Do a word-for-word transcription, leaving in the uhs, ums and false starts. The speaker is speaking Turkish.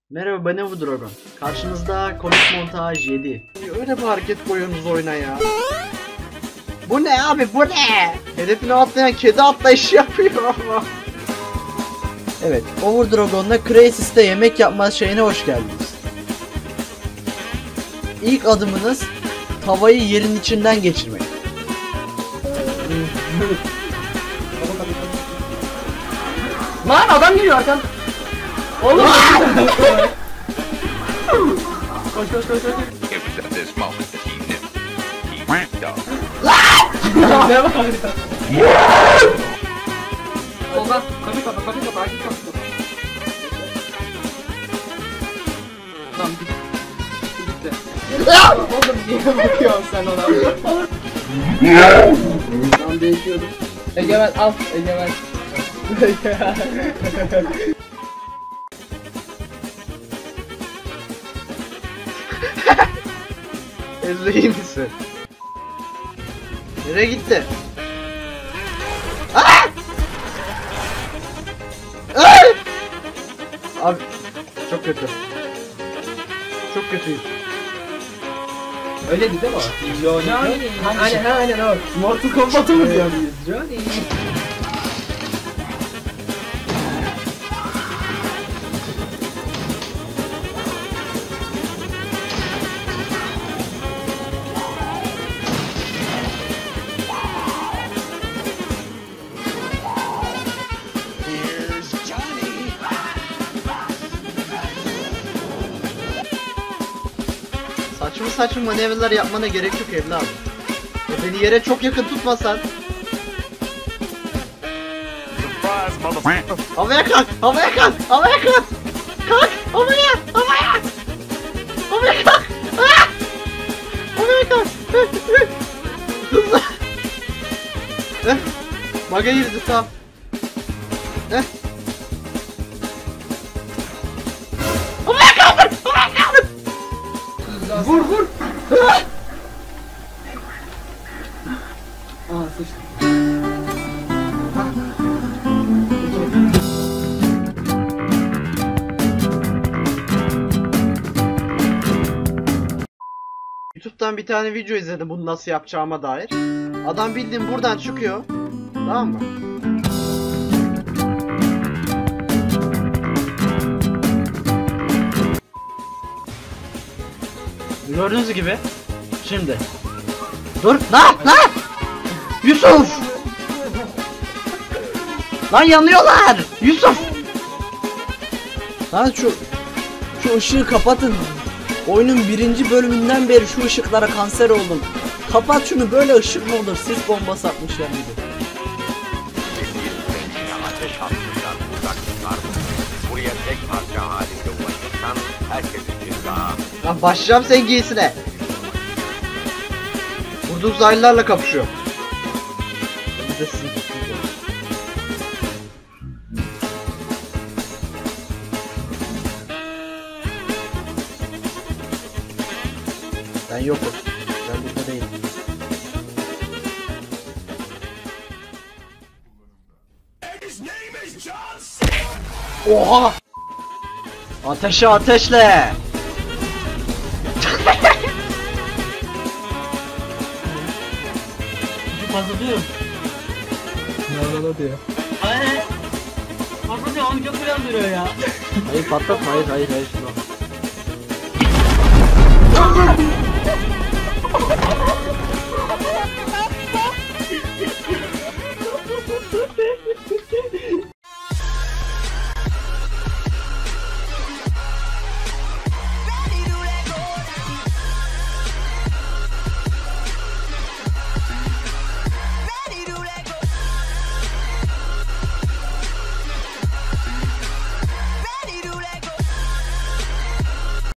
Merhaba, ben Evu Dragon. Karşınızda komik montaj yedi. Öyle bir hareket koyuyorsunuz oyuna ya. Bu ne abi, bu ne? Hedefine atlayan kedi atlayışı yapıyor ama. Evet, Over Dragon'la Crasis'te yemek yapma şeyine hoş geldiniz. İlk adımınız tavayı yerin içinden geçirmek. Lan adam geliyor arkan. Oğlum. Koş koş koş koş. It was at this moment that he knew. He ramped up. Ne var ya? Soldan kapı kapı kapı kapı akif kapı kapı. Lan gitti. Gitti. Oğlum niye bakıyorsun sen ona? Lan değişiyordum. Egemen al Egemen. Ezra, iyi misin? Nereye gitti? Aa! Aa! Abi çok kötü. Çok kötüyüm. Öyle değil mi o? Johnny. Aynen aynen o. Mortal Kombat'ı mı diyoruz? Johnny. Saçma saçma manevralar yapmana gerek yok evladım. Ya beni yere çok yakın tutmasan. Surprise, motherfucker. Havaya kalk, havaya kalk, havaya kalk. Kalk, havaya, havaya. Havaya kalk. Ah! Havaya kalk. Hızlı. Heh. Maga girdi, tamam. Heh. Havaya kaldır, havaya kaldır. Vur vur. Aa sıçtı. YouTube'dan bir tane video izledim bunu nasıl yapacağıma dair. Adam bildiğin buradan çıkıyor. Tamam mı? Gördüğünüz gibi. Şimdi. Dur. Lan lan. Yusuf. Lan yanıyorlar. Yusuf. Lan şu şu ışığı kapatın. Oyunun birinci bölümünden beri şu ışıklara kanser oldum. Kapat şunu, böyle ışık mı olur? Sis bombası atmış yani. Ateş hattından uzak tutar. Buraya tek parça halinde ulaşırsan herkes için daha. Lan başlayacağım sen giysine. Burada uzaylılarla kapışıyor. Bir de sizin tuttunuz olur. Ben yokum. Ben burada değilim. Oha! Ateşe ateşle! Patlatıyorum. Ne oldu diyor? Aynen. Patlatıyor, onu çok uyan duruyor ya. Hayır patlat, hayır hayır hayır şunu.